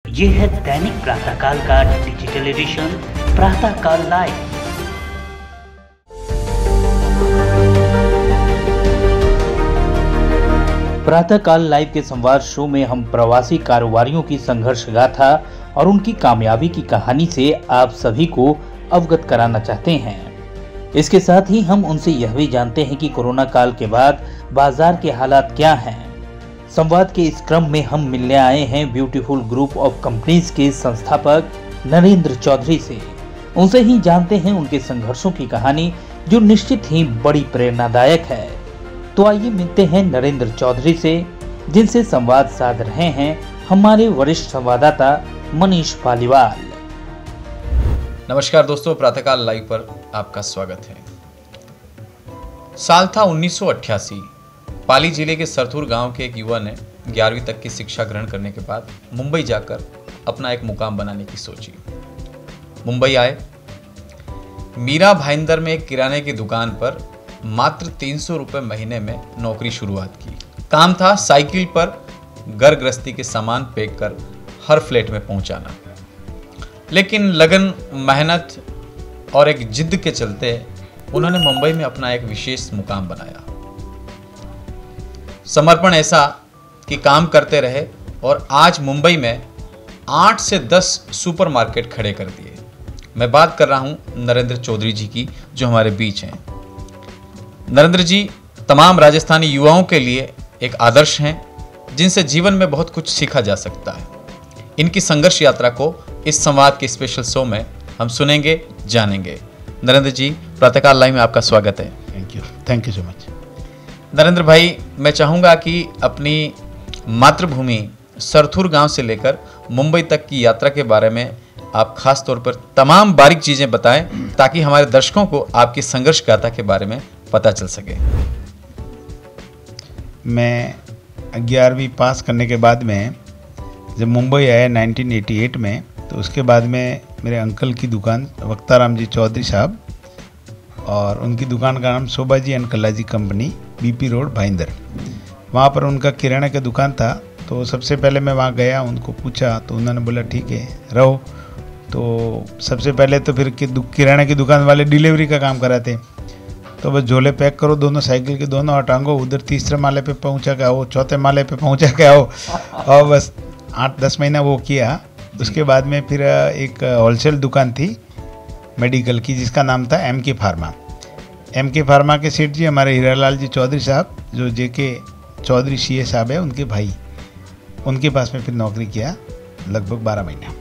ये है दैनिक प्रातःकाल का digital edition Pratahkal live. Pratahkal live के संवाद शो में हम प्रवासी कारोबारियों की संघर्ष गाथा और उनकी कामयाबी की कहानी से आप सभी को अवगत कराना चाहते हैं। इसके साथ ही हम उनसे यह भी जानते हैं कि कोरोना काल के बाद बाजार के हालात क्या हैं। संवाद के इस क्रम में हम मिलने आए हैं ब्यूटीफुल ग्रुप ऑफ कंपनीज के संस्थापक नरेंद्र चौधरी से। उनसे ही जानते हैं उनके संघर्षों की कहानी, जो निश्चित ही बड़ी प्रेरणादायक है। तो आइए मिलते हैं नरेंद्र चौधरी से, जिनसे संवाद साध रहे हैं हमारे वरिष्ठ संवाददाता मनीष पालीवाल। नमस्कार दोस्तों, प्रातःकाल लाइव पर आपका स्वागत है। साल था 1988। पाली जिले के सरथुर गांव के एक युवा ने 11वीं तक की शिक्षा ग्रहण करने के बाद मुंबई जाकर अपना एक मुकाम बनाने की सोची। मुंबई आए, मीरा भाईंदर में एक किराने की दुकान पर मात्र 300 रुपये महीने में नौकरी शुरुआत की। काम था साइकिल पर घर गृहस्थी के सामान पैक कर हर फ्लैट में पहुंचाना। लेकिन लगन, मेहनत और एक जिद के चलते उन्होंने मुंबई में अपना एक विशेष मुकाम बनाया। समर्पण ऐसा कि काम करते रहे और आज मुंबई में 8 से 10 सुपरमार्केट खड़े कर दिए। मैं बात कर रहा हूं नरेंद्र चौधरी जी की, जो हमारे बीच हैं। नरेंद्र जी तमाम राजस्थानी युवाओं के लिए एक आदर्श हैं, जिनसे जीवन में बहुत कुछ सीखा जा सकता है। इनकी संघर्ष यात्रा को इस संवाद के स्पेशल शो में हम सुनेंगे, जानेंगे। नरेंद्र जी, प्रातःकाल लाइव में आपका स्वागत है। Thank you so much. Narendra bhai, मैं चाहूँगा कि अपनी मातृभूमि सरथुर गांव से लेकर मुंबई तक की यात्रा के बारे में आप खास तौर पर तमाम बारीक चीज़ें बताएं, ताकि हमारे दर्शकों को आपकी संघर्ष गाथा के बारे में पता चल सके। मैं 11वीं पास करने के बाद में जब मुंबई आया 1988 में, तो उसके बाद में मेरे अंकल की दुकान वक्ताराम जी चौधरी साहब, और उनकी दुकान का नाम Shobha ji and Kallaji company, BP road Bhayandar. वहाँ पर उनका किराना का दुकान था। तो सबसे पहले मैं वहाँ गया, उनको पूछा तो उन्होंने बोला ठीक है रहो। तो सबसे पहले तो फिर किराना की दुकान वाले डिलीवरी का काम कराते, तो बस झोले पैक करो दोनों साइकिल के दोनों, और टांगो उधर तीसरे माले पे पहुंचा के आओ, चौथे माले पे पहुंचा के आओ, और बस 8-10 महीना वो किया। उसके बाद में फिर एक होलसेल दुकान थी मेडिकल की, जिसका नाम था एमके फार्मा। एमके फार्मा के सेठ जी हमारे हीरालाल जी चौधरी साहब, जो जेके चौधरी सीए साहब है, उनके भाई, उनके पास में फिर नौकरी किया लगभग 12 महीना।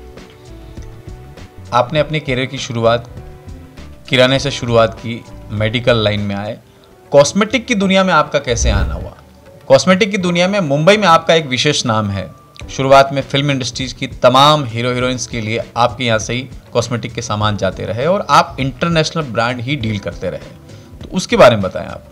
आपने अपने करियर की शुरुआत किराने से शुरुआत की, मेडिकल लाइन में आए। कॉस्मेटिक की दुनिया में आपका कैसे आना हुआ? कॉस्मेटिक की दुनिया में मुंबई में आपका एक विशेष नाम है। शुरुआत में फिल्म इंडस्ट्रीज की तमाम हीरो हीरोइंस के लिए आपके यहाँ से ही कॉस्मेटिक के सामान जाते रहे और आप इंटरनेशनल ब्रांड ही डील करते रहे। तो उसके बारे में बताएं आप।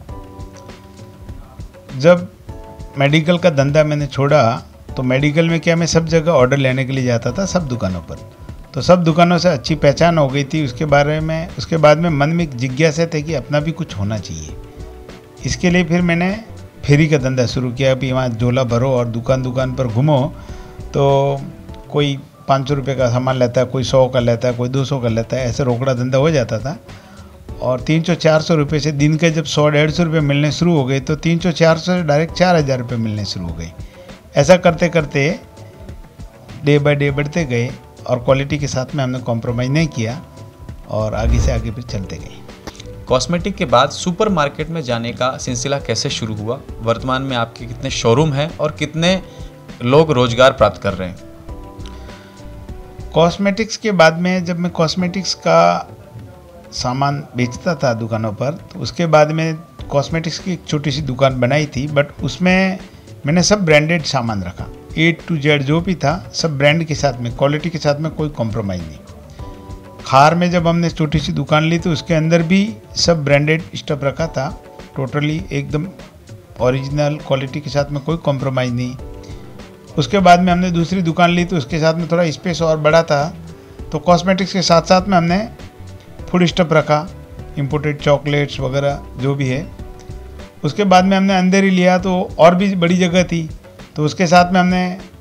जब मेडिकल का धंधा मैंने छोड़ा, तो मेडिकल में क्या, मैं सब जगह ऑर्डर लेने के लिए जाता था, सब दुकानों पर। तो सब दुकानों से अच्छी पहचान हो गई थी। उसके बाद में मन में एक जिज्ञासा थी कि अपना भी कुछ होना चाहिए। इसके लिए फिर मैंने फेरी का धंधा शुरू किया। अभी वहाँ झोला भरो और दुकान दुकान पर घूमो, तो कोई 500 रुपये का सामान लेता है, कोई 100 का लेता है, कोई 200 का लेता है, ऐसे रोकड़ा धंधा हो जाता था। और 300-400 रुपये से दिन के जब 100-150 रुपये मिलने शुरू हो गए, तो 300-400 से डायरेक्ट 4000 रुपये मिलने शुरू हो गए। ऐसा करते करते डे बाय डे बढ़ते गए, और क्वालिटी के साथ में हमने कॉम्प्रोमाइज़ नहीं किया, और आगे से आगे फिर चलते गए। कॉस्मेटिक के बाद सुपरमार्केट में जाने का सिलसिला कैसे शुरू हुआ? वर्तमान में आपके कितने शोरूम हैं और कितने लोग रोजगार प्राप्त कर रहे हैं? कॉस्मेटिक्स के बाद में जब मैं कॉस्मेटिक्स का सामान बेचता था दुकानों पर, तो उसके बाद में कॉस्मेटिक्स की एक छोटी सी दुकान बनाई थी, बट उसमें मैंने सब ब्रांडेड सामान रखा। A to Z जो भी था सब ब्रांड के साथ में, क्वालिटी के साथ में कोई कॉम्प्रोमाइज़ नहीं। खार में जब हमने छोटी सी दुकान ली, तो उसके अंदर भी सब ब्रांडेड स्टफ रखा था, टोटली एकदम ओरिजिनल क्वालिटी के साथ में कोई कॉम्प्रोमाइज़ नहीं। उसके बाद में हमने दूसरी दुकान ली, तो उसके साथ में थोड़ा स्पेस और बड़ा था, तो कॉस्मेटिक्स के साथ साथ में हमने फूड स्टफ रखा, इम्पोर्टेड चॉकलेट्स वगैरह जो भी है। उसके बाद में हमने अंदर ही लिया, तो और भी बड़ी जगह थी, तो उसके साथ में हमने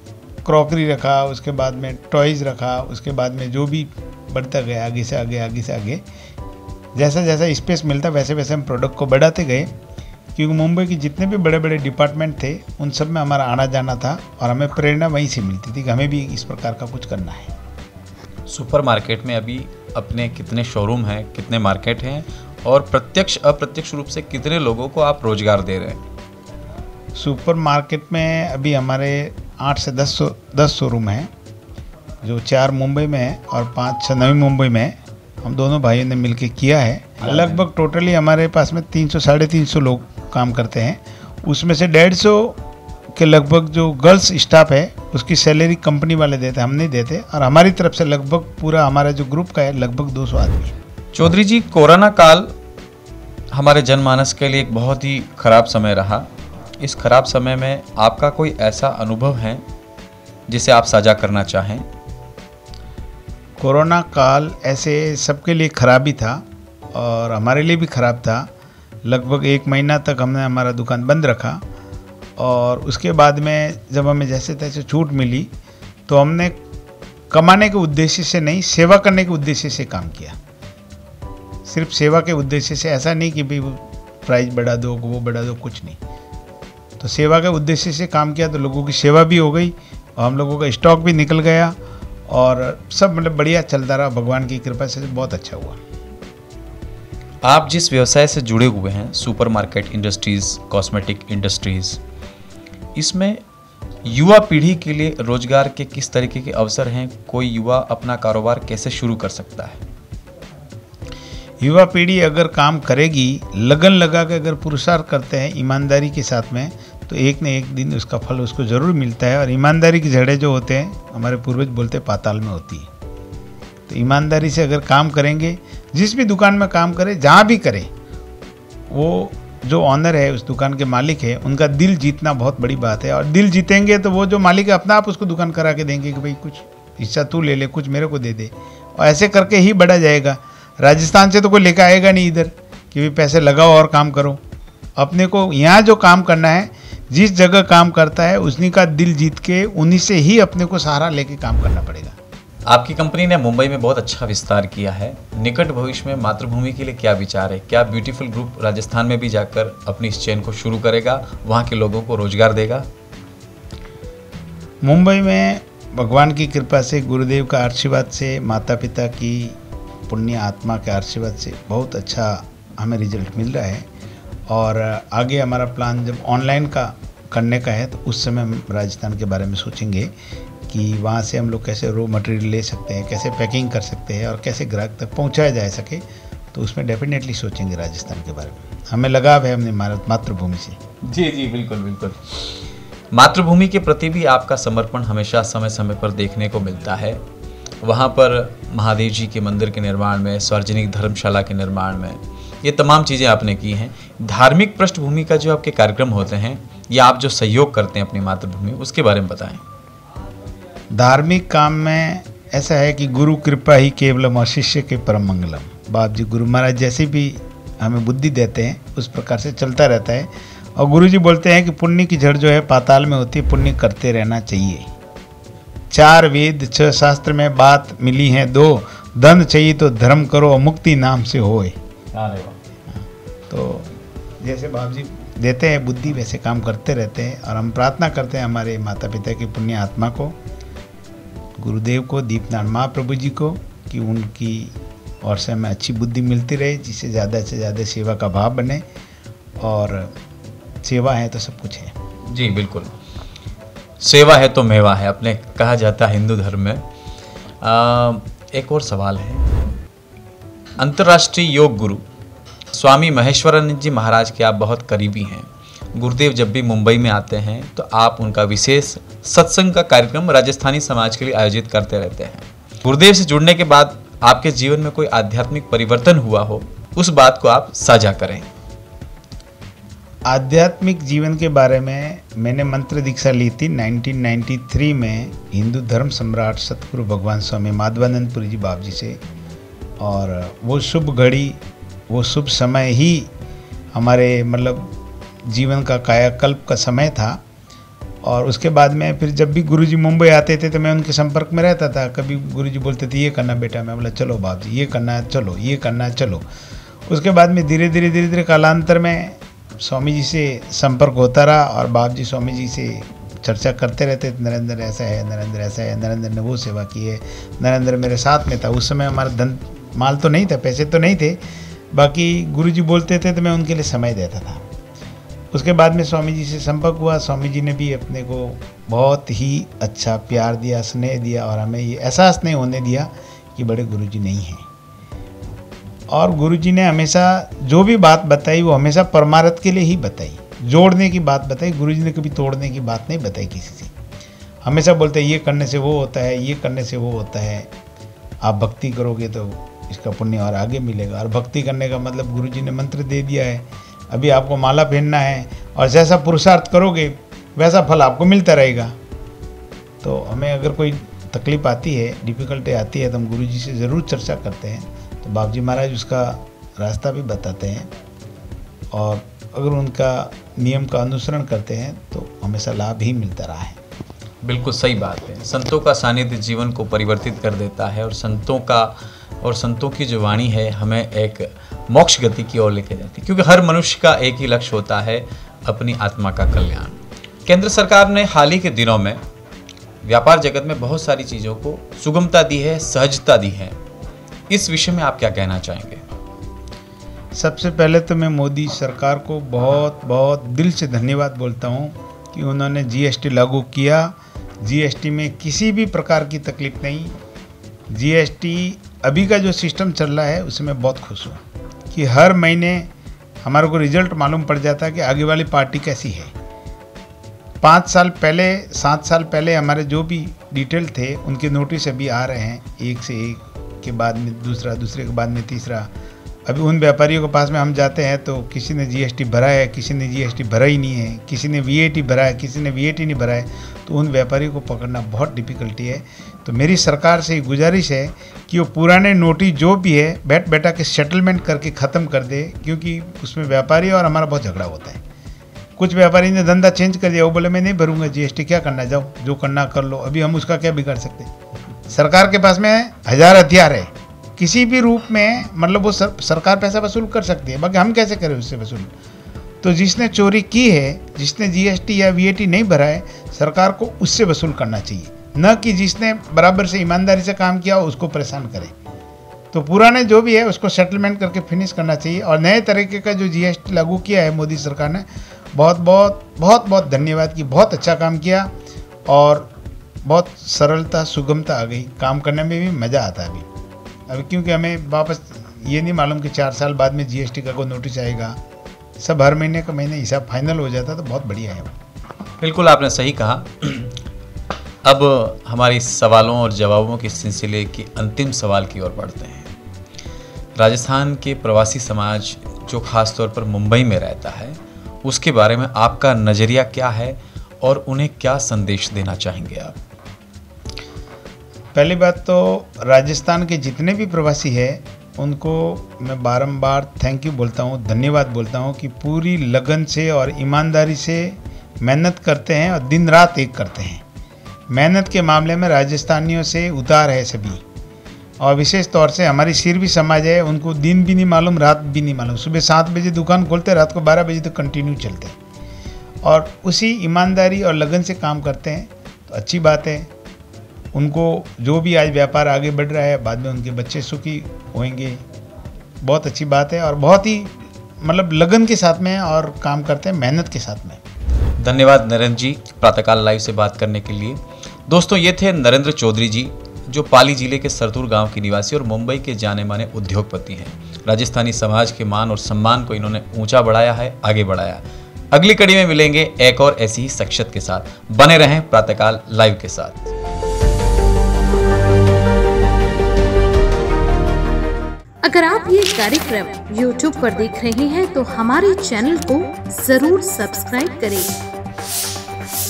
क्रॉकरी रखा, उसके बाद में टॉयज़ रखा, उसके बाद में जो भी बढ़ता गया आगे से आगे आगे से आगे, जैसा जैसा स्पेस मिलता वैसे वैसे हम प्रोडक्ट को बढ़ाते गए, क्योंकि मुंबई के जितने भी बड़े बड़े डिपार्टमेंट थे उन सब में हमारा आना जाना था और हमें प्रेरणा वहीं से मिलती थी कि हमें भी इस प्रकार का कुछ करना है। सुपर मार्केट में अभी अपने कितने शोरूम हैं, कितने मार्केट हैं और प्रत्यक्ष अप्रत्यक्ष रूप से कितने लोगों को आप रोजगार दे रहे हैं? सुपर मार्केट में अभी हमारे 8 से 10 शोरूम हैं, जो 4 मुंबई में है और 5-6 नवी मुंबई में है। हम दोनों भाइयों ने मिलके किया है। लगभग टोटली हमारे पास में 300-350 लोग काम करते हैं। उसमें से 150 के लगभग जो गर्ल्स स्टाफ है उसकी सैलरी कंपनी वाले देते हैं, हम नहीं देते। और हमारी तरफ से लगभग पूरा हमारा जो ग्रुप का है लगभग 200 आदमी। चौधरी जी, कोरोना काल हमारे जनमानस के लिए एक बहुत ही खराब समय रहा। इस खराब समय में आपका कोई ऐसा अनुभव है जिसे आप साझा करना चाहें? कोरोना काल ऐसे सबके लिए खराब ही था और हमारे लिए भी खराब था। लगभग 1 महीना तक हमने हमारा दुकान बंद रखा और उसके बाद में जब हमें जैसे तैसे छूट मिली तो हमने कमाने के उद्देश्य से नहीं, सेवा करने के उद्देश्य से काम किया। सिर्फ सेवा के उद्देश्य से, ऐसा नहीं कि भाई प्राइस बढ़ा दो, वो बढ़ा दो, कुछ नहीं। तो सेवा के उद्देश्य से काम किया तो लोगों की सेवा भी हो गई और हम लोगों का स्टॉक भी निकल गया और सब मतलब बढ़िया चलता रहा। भगवान की कृपा से बहुत अच्छा हुआ। आप जिस व्यवसाय से जुड़े हुए हैं, सुपरमार्केट इंडस्ट्रीज़, कॉस्मेटिक इंडस्ट्रीज़, इसमें युवा पीढ़ी के लिए रोजगार के किस तरीके के अवसर हैं? कोई युवा अपना कारोबार कैसे शुरू कर सकता है? युवा पीढ़ी अगर काम करेगी, लगन लगा के अगर पुरुषार्थ करते हैं ईमानदारी के साथ में, तो एक न एक दिन उसका फल उसको ज़रूर मिलता है। और ईमानदारी की जड़ें जो होते हैं, हमारे पूर्वज बोलते हैं, पाताल में होती है। तो ईमानदारी से अगर काम करेंगे, जिस भी दुकान में काम करें, जहाँ भी करें, वो जो ऑनर है, उस दुकान के मालिक है, उनका दिल जीतना बहुत बड़ी बात है। और दिल जीतेंगे तो वो जो मालिक है अपना आप उसको दुकान करा के देंगे कि भाई कुछ हिस्सा तू ले ले, कुछ मेरे को दे दे। और ऐसे करके ही बढ़ा जाएगा। राजस्थान से तो कोई लेकर आएगा नहीं इधर कि भाई पैसे लगाओ और काम करो। अपने को यहाँ जो काम करना है, जिस जगह काम करता है उन्हीं का दिल जीत के उन्हीं से ही अपने को सहारा लेके काम करना पड़ेगा। आपकी कंपनी ने मुंबई में बहुत अच्छा विस्तार किया है। निकट भविष्य में मातृभूमि के लिए क्या विचार है? क्या ब्यूटीफुल ग्रुप राजस्थान में भी जाकर अपनी इस चेन को शुरू करेगा, वहाँ के लोगों को रोजगार देगा? मुंबई में भगवान की कृपा से, गुरुदेव का आशीर्वाद से, माता पिता की पुण्य आत्मा के आशीर्वाद से बहुत अच्छा हमें रिजल्ट मिल रहा है। और आगे हमारा प्लान जब ऑनलाइन का करने का है तो उस समय हम राजस्थान के बारे में सोचेंगे कि वहाँ से हम लोग कैसे रॉ मटेरियल ले सकते हैं, कैसे पैकिंग कर सकते हैं और कैसे ग्राहक तक पहुँचाया जा सके। तो उसमें डेफिनेटली सोचेंगे राजस्थान के बारे में। हमें लगाव है अपनी मातृभूमि से। जी जी, बिल्कुल बिल्कुल। मातृभूमि के प्रति भी आपका समर्पण हमेशा समय समय पर देखने को मिलता है। वहाँ पर महादेव जी के मंदिर के निर्माण में, सार्वजनिक धर्मशाला के निर्माण में, ये तमाम चीज़ें आपने की हैं। धार्मिक पृष्ठभूमि का जो आपके कार्यक्रम होते हैं या आप जो सहयोग करते हैं अपनी मातृभूमि, उसके बारे में बताएं। धार्मिक काम में ऐसा है कि गुरु कृपा ही केवलम और शिष्य के परम मंगलम। बाप जी गुरु महाराज जैसी भी हमें बुद्धि देते हैं उस प्रकार से चलता रहता है। और गुरु जी बोलते हैं कि पुण्य की जड़ जो है पाताल में होती है, पुण्य करते रहना चाहिए। 4 वेद 6 शास्त्र में बात मिली है 2, धन चाहिए तो धर्म करो और मुक्ति नाम से होए। तो जैसे बाप जी देते हैं बुद्धि, वैसे काम करते रहते हैं। और हम प्रार्थना करते हैं हमारे माता पिता की पुण्य आत्मा को, गुरुदेव को, दीपनारायण महाप्रभु जी को, कि उनकी ओर से हमें अच्छी बुद्धि मिलती रहे, जिससे ज़्यादा से ज़्यादा सेवा का भाव बने। और सेवा है तो सब कुछ है। जी बिल्कुल, सेवा है तो मेवा है, अपने कहा जाता है हिंदू धर्म में। एक और सवाल है, अंतर्राष्ट्रीय योग गुरु स्वामी महेश्वरानंद जी महाराज के आप बहुत करीबी हैं। गुरुदेव जब भी मुंबई में आते हैं तो आप उनका विशेष सत्संग का कार्यक्रम राजस्थानी समाज के लिए आयोजित करते रहते हैं। गुरुदेव से जुड़ने के बाद आपके जीवन में कोई आध्यात्मिक परिवर्तन हुआ हो, उस बात को आप साझा करें। आध्यात्मिक जीवन के बारे में मैंने मंत्र दीक्षा ली थी 1993 में हिंदू धर्म सम्राट सतगुरु भगवान स्वामी माधवानंद पुरी जी बाप जी से। और वो शुभ घड़ी, वो शुभ समय ही हमारे मतलब जीवन का कायाकल्प का समय था। और उसके बाद में फिर जब भी गुरुजी मुंबई आते थे तो मैं उनके संपर्क में रहता था। कभी गुरुजी बोलते थे ये करना बेटा, मैं बोला चलो बाप जी ये करना है, चलो ये करना है, चलो। उसके बाद में धीरे धीरे कालांतर में स्वामी जी से संपर्क होता रहा और बाप जी स्वामी जी से चर्चा करते रहते थे, नरेंद्र ऐसा है, नरेंद्र ऐसा है, नरेंद्र ने वो सेवा की है, नरेंद्र मेरे साथ में था। उस समय हमारा धन माल तो नहीं था, पैसे तो नहीं थे, बाकी गुरुजी बोलते थे तो मैं उनके लिए समय देता था। उसके बाद में स्वामी जी से संपर्क हुआ। स्वामी जी ने भी अपने को बहुत ही अच्छा प्यार दिया, स्नेह दिया और हमें ये एहसास नहीं होने दिया कि बड़े गुरुजी नहीं हैं। और गुरुजी ने हमेशा जो भी बात बताई वो हमेशा परमार्थ के लिए ही बताई, जोड़ने की बात बताई। गुरुजी ने कभी तोड़ने की बात नहीं बताई किसी से। हमेशा बोलते ये करने से वो होता है, ये करने से वो होता है, आप भक्ति करोगे तो इसका पुण्य और आगे मिलेगा। और भक्ति करने का मतलब गुरुजी ने मंत्र दे दिया है, अभी आपको माला पहनना है और जैसा पुरुषार्थ करोगे वैसा फल आपको मिलता रहेगा। तो हमें अगर कोई तकलीफ आती है, डिफ़िकल्टी आती है, तो हम गुरुजी से ज़रूर चर्चा करते हैं। तो बाप जी महाराज उसका रास्ता भी बताते हैं और अगर उनका नियम का अनुसरण करते हैं तो हमेशा लाभ ही मिलता रहा है। बिल्कुल सही बात है। संतों का सानिध्य जीवन को परिवर्तित कर देता है और संतों की जो वाणी है हमें एक मोक्ष गति की ओर लेके जाती है, क्योंकि हर मनुष्य का एक ही लक्ष्य होता है, अपनी आत्मा का कल्याण। केंद्र सरकार ने हाल ही के दिनों में व्यापार जगत में बहुत सारी चीज़ों को सुगमता दी है, सहजता दी है। इस विषय में आप क्या कहना चाहेंगे? सबसे पहले तो मैं मोदी सरकार को बहुत बहुत दिल से धन्यवाद बोलता हूँ कि उन्होंने जीएसटी लागू किया। जीएसटी में किसी भी प्रकार की तकलीफ नहीं। जीएसटी अभी का जो सिस्टम चल रहा है उसमें बहुत खुश हूँ कि हर महीने हमारे को रिजल्ट मालूम पड़ जाता है कि आगे वाली पार्टी कैसी है। 5 साल पहले 7 साल पहले हमारे जो भी डिटेल थे उनके नोटिस अभी आ रहे हैं, एक से एक के बाद में दूसरा, दूसरे के बाद में तीसरा। अभी उन व्यापारियों के पास में हम जाते हैं तो किसी ने जीएसटी भरा है, किसी ने जीएसटी भरा ही नहीं है, किसी ने वीएटी भरा है, किसी ने वीएटी नहीं भरा है, तो उन व्यापारियों को पकड़ना बहुत डिफ़िकल्टी है। तो मेरी सरकार से गुजारिश है कि वो पुराने नोटिस जो भी है बैठा के सेटलमेंट करके ख़त्म कर दे, क्योंकि उसमें व्यापारी और हमारा बहुत झगड़ा होता है। कुछ व्यापारी ने धंधा चेंज कर दिया, वो बोले मैं नहीं भरूंगा जीएसटी, क्या करना, जाओ जो करना कर लो। अभी हम उसका क्या बिगाड़ सकते। सरकार के पास में 1000 हथियार है, किसी भी रूप में मतलब वो सरकार पैसा वसूल कर सकती है, बाकी हम कैसे करें उससे वसूल। तो जिसने चोरी की है, जिसने जीएसटी या वीएटी नहीं भरा है, सरकार को उससे वसूल करना चाहिए, न कि जिसने बराबर से ईमानदारी से काम किया हो उसको परेशान करे। तो पुराने जो भी है उसको सेटलमेंट करके फिनिश करना चाहिए। और नए तरीके का जो जीएसटी लागू किया है मोदी सरकार ने, बहुत बहुत बहुत बहुत धन्यवाद की, बहुत अच्छा काम किया और बहुत सरलता सुगमता आ गई, काम करने में भी मज़ा आता है अभी क्योंकि हमें वापस ये नहीं मालूम कि 4 साल बाद में जीएसटी का कोई नोटिस आएगा। सब हर महीने का महीने हिसाब फाइनल हो जाता तो बहुत बढ़िया है। बिल्कुल आपने सही कहा। अब हमारी सवालों और जवाबों के सिलसिले की अंतिम सवाल की ओर बढ़ते हैं। राजस्थान के प्रवासी समाज जो खास तौर पर मुंबई में रहता है, उसके बारे में आपका नज़रिया क्या है और उन्हें क्या संदेश देना चाहेंगे आप? पहली बात तो राजस्थान के जितने भी प्रवासी हैं उनको मैं बारंबार थैंक यू बोलता हूँ, धन्यवाद बोलता हूँ कि पूरी लगन से और ईमानदारी से मेहनत करते हैं और दिन रात एक करते हैं। मेहनत के मामले में राजस्थानियों से उतार है सभी, और विशेष तौर से हमारी सिरवी समाज है, उनको दिन भी नहीं मालूम, रात भी नहीं मालूम। सुबह 7 बजे दुकान खोलते, रात को 12 बजे तक कंटिन्यू चलते हैं और उसी ईमानदारी और लगन से काम करते हैं। तो अच्छी बात है, उनको जो भी आज व्यापार आगे बढ़ रहा है, बाद में उनके बच्चे सुखी होंगे, बहुत अच्छी बात है। और बहुत ही मतलब लगन के साथ में और काम करते हैं, मेहनत के साथ में। धन्यवाद नरेंद्र जी, प्रातःकाल लाइव से बात करने के लिए। दोस्तों, ये थे नरेंद्र चौधरी जी, जो पाली जिले के सरथुर गांव के निवासी और मुंबई के जाने माने उद्योगपति हैं। राजस्थानी समाज के मान और सम्मान को इन्होंने ऊंचा बढ़ाया है, आगे बढ़ाया। अगली कड़ी में मिलेंगे एक और ऐसी ही शख्सियत के साथ। बने रहें प्रातःकाल लाइव के साथ। अगर आप ये कार्यक्रम YouTube पर देख रहे हैं तो हमारे चैनल को जरूर सब्सक्राइब करें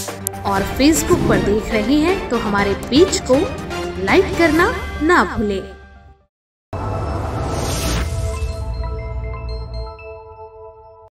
और Facebook पर देख रहे हैं तो हमारे पेज को लाइक करना ना भूलें।